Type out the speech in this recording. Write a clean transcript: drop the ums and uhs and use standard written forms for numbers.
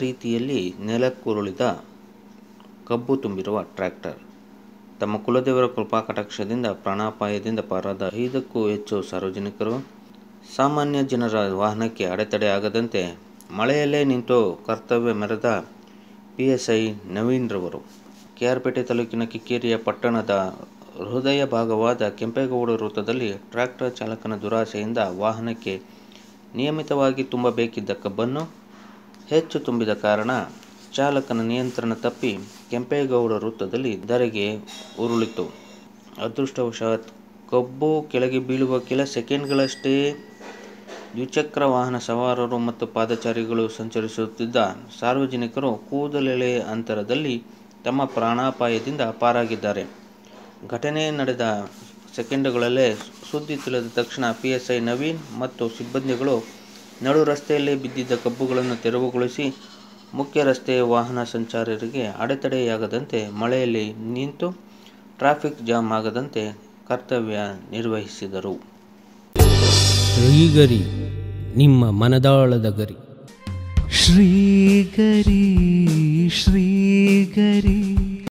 ರೀತಿಯಲ್ಲಿ ನೆಲಕ್ಕುರುಳಿದ ಕಬ್ಬು ತುಂಬಿರುವ ಟ್ರ್ಯಾಕ್ಟರ್. ತಮ್ಮ ಕುಲದೇವರ ಕೃಪಾಕಟಾಕ್ಷದಿಂದ ಪ್ರಾಣಾಪಾಯದಿಂದ ಪಾರಾದ 5ಕ್ಕೂ ಹೆಚ್ಚು ಸಾರ್ವಜನಿಕರು. ಸಾಮಾನ್ಯ ಜನರ ವಾಹನಕ್ಕೆ ಅಡೆತಡೆ ಆಗದಂತೆ ಮಳೆಯಲ್ಲೇ ನಿಂತು ಕರ್ತವ್ಯ ಮೆರೆದ PSI ನವೀನ್ ರವರು. KR ಪೇಟೆ ತಾಲೂಕಿನ ಕಿಕ್ಕೇರಿಯ ಪಟ್ಟಣದ ಹೃದಯ ಭಾಗವಾದ ಕೆಂಪೇಗೌಡ ವೃತ್ತದಲ್ಲಿ ಟ್ರ್ಯಾಕ್ಟರ್ ಚಾಲಕನ ದುರಾಸೆಯಿಂದ ವಾಹನಕ್ಕೆ ನಿಯಮಿತವಾಗಿ ತುಂಬಬೇಕಿದ್ದ ಕಬ್ಬನ್ನು ಹೆಚ್ಚು ತುಂಬಿದ ಕಾರಣ ಚಾಲಕನ ನಿಯಂತ್ರಣ ತಪ್ಪಿ ಕೆಂಪೇಗೌಡ ವೃತ್ತದಲ್ಲಿ ಧರೆಗೆ ಉರುಳಿತು. ಅದೃಷ್ಟವಶಾತ್ ಕಬ್ಬು ಕೆಳಗೆ ಬೀಳುವ ಕೆಲ ಸೆಕೆಂಡ್ಗಳಷ್ಟೇ ದ್ವಿಚಕ್ರ ವಾಹನ ಸವಾರರು ಮತ್ತು ಪಾದಚಾರಿಗಳು ಸಂಚರಿಸುತ್ತಿದ್ದ ಸಾರ್ವಜನಿಕರು ಕೂದಲೆಳೆ ಅಂತರದಲ್ಲಿ ತಮ್ಮ ಪ್ರಾಣಾಪಾಯದಿಂದ ಪಾರಾಗಿದ್ದಾರೆ. ಘಟನೆ ನಡೆದ ಸೆಕೆಂಡುಗಳಲ್ಲೇ ಸುದ್ದಿ ತಿಳಿದ ತಕ್ಷಣ PSI ನವೀನ್ ಮತ್ತು ಸಿಬ್ಬಂದಿಗಳು ನಡು ರಸ್ತೆಯಲ್ಲೇ ಬಿದ್ದಿದ್ದ ಕಬ್ಬುಗಳನ್ನು ತೆರವುಗೊಳಿಸಿ ಮುಖ್ಯ ರಸ್ತೆಯ ವಾಹನ ಸಂಚಾರರಿಗೆ ಅಡೆತಡೆಯಾಗದಂತೆ ಮಳೆಯಲ್ಲಿ ನಿಂತು ಟ್ರಾಫಿಕ್ ಜಾಮ್ ಆಗದಂತೆ ಕರ್ತವ್ಯ ನಿರ್ವಹಿಸಿದರು. ಶ್ರೀಗರಿ, ನಿಮ್ಮ ಮನದಾಳದ ಗರಿ. ಶ್ರೀಗರಿ ಶ್ರೀಗರಿ